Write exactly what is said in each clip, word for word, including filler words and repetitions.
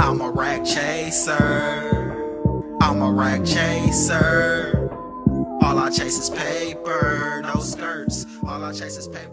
I'm a rack chaser. I'm a rack chaser. All I chase is paper, no skirts. All I chase is paper.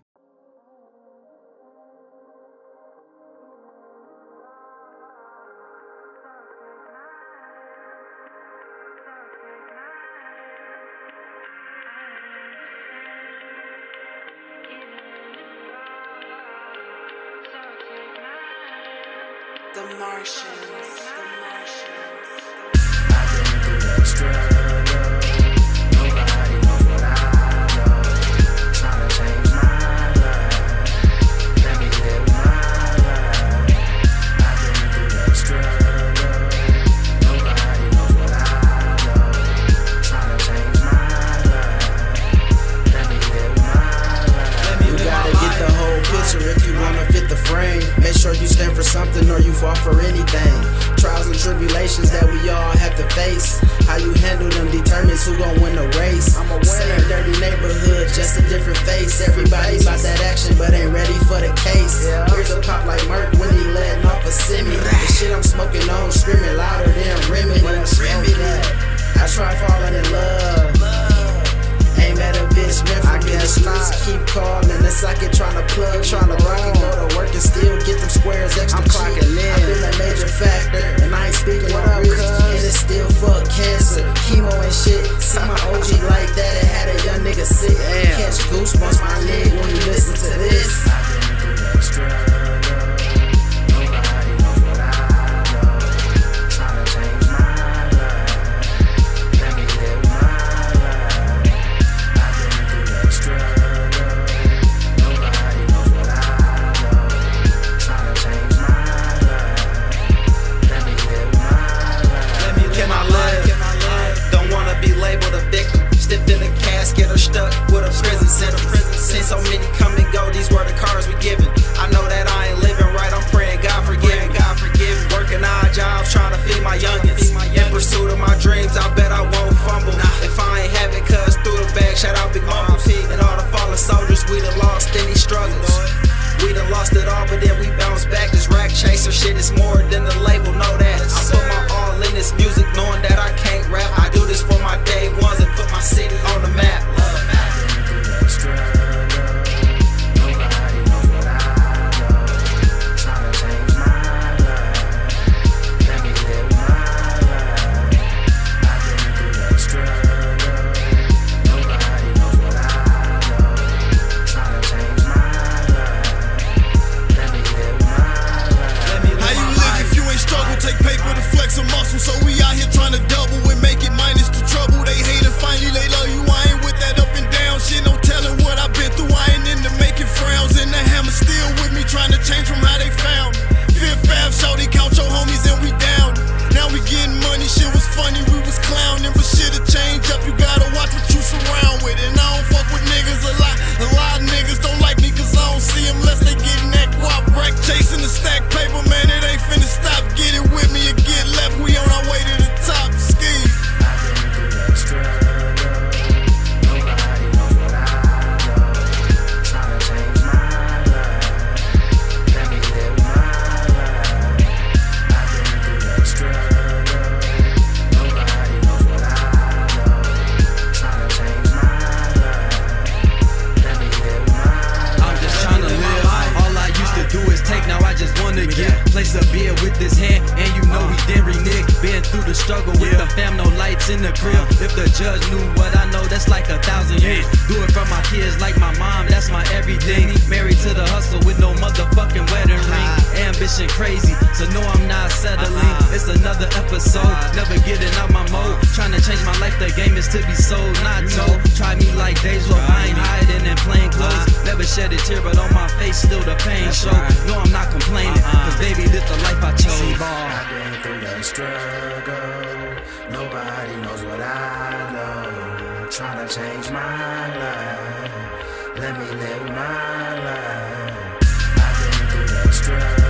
The Martians, the Martians. I've been through that struggle. Nobody knows what I know. Trying to change my life. Let me live my life. I've been through that struggle. Nobody knows what I know. Trying to change my life. Let me live my life. You gotta get the whole picture if you wanna fit the frame. Make sure you stand for something or you fall for anything. Trials and tribulations that we all have to face. How you handle them determines who gon' win the race. I'm a winner. Same dirty neighborhood, just a different face. Everybody about that action but ain't ready for the case. Here's a pop like Merc when he letting off a semi. The shit I'm smoking on screaming louder than Remy. I try falling in love. Ain't met a bitch meant for me. The streets keep calling. It's like it tryna plug, tryna rock and go to work and still get them squares extra. I'm clocking in. I've been a major factor, and I ain't speaking what up, cuz. And it's still fuck cancer, chemo and shit. See my O G like that, it had a young nigga sick. Catch goosebumps, my leg when you listen to this. I've been through that struggle. Nobody knows what I know. Trying to change my life. Let me live my life. I've been through that struggle. Nobody knows what I know. Trying to change my life. Let me live my life. Can I live? Don't wanna be labeled a victim. Stiff in a casket or stuck with a prison sentence. Seen so many come and go, these were the cards we given. I know that I ain't living right, I'm praying God forgive me. God forgive me. Working odd jobs, trying to feed my youngins. In pursuit of my dreams, I bet I won't fumble. If I ain't have it, cuz through the bag, shout out Big Mama P. And all the fallen soldiers, we done lost any struggles. We done lost it all, but then we bounce back. This rack chaser shit is more than the label, know that. I put my all in this music, knowing that I can't rap. I do this for my day ones and put my city on the map. I've been through that struggle. Nobody knows what I know. Trying to change my life. Let me live my life. I've been through that struggle. Nobody knows what I know. Trying to change my life. Let me live my life. How you live if you ain't struggle? Take paper to flex a muscle. So we out here trying to double and make it minus the trouble. They hate and finally they love you. I ain't with that up and down shit. No telling what I've been through. I ain't into making frowns. And the hammer still with me, trying to change from how they found me. Fifth Ave, shorty, count your homies and we down. Now we getting money. Shit was funny, we was clowning, but shit'll change up. You gotta watch what you surround with. And I don't fuck with niggas a lot. A lot of niggas don't like me cause I don't see them unless they getting that guap rack. Chasing the stack paper, man, it ain't finna stop. Get it with me or get left. We on our way to the top. Ski. I've been through that struggle. Nobody knows what I know. Trying to change my life. Let me live my life. I've been through that struggle. Nobody knows what I know. Trying to change my life. Let me live my life. I'm just trying to live. All I used to do is take, now I just wanna give. Place a beer with this hand, and you know we didn't renege. Been through the struggle with the fam, no lights in the crib. If the judge knew what I know, that's like a thousand years. Do it for my kids like my mom, that's my everything. Married to the hustle with no motherfucking wedding ring. Ambition crazy, so no I'm not settling. It's another episode, never getting out my mode. Trying to change my life, the game is to be sold, not told. Try me like Deja, I ain't hiding in plain clothes. Never shed a tear, but on my face still the pain show. No I'm not complaining, cause baby this the life I chose. I've been through that struggle. Nobody knows what I know. Trying to change my life. Let me live my life. I've been through that struggle.